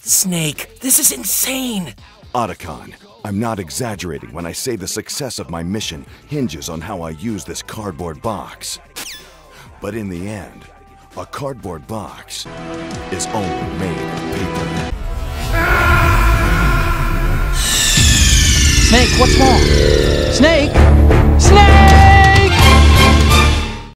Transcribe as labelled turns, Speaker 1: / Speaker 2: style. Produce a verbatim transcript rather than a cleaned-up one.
Speaker 1: Snake, this is insane!
Speaker 2: Otacon, I'm not exaggerating when I say the success of my mission hinges on how I use this cardboard box. But in the end, a cardboard box is only made of paper.
Speaker 3: Snake, what's wrong? Snake! Snake!